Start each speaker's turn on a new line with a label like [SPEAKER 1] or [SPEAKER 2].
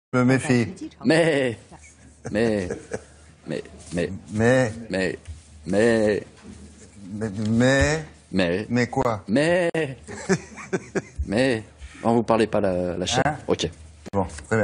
[SPEAKER 1] Je me méfie.
[SPEAKER 2] Mais,
[SPEAKER 1] Mais, mais quoi?
[SPEAKER 2] mais, non, vous parlez pas la chair.
[SPEAKER 1] Hein?
[SPEAKER 2] Ok.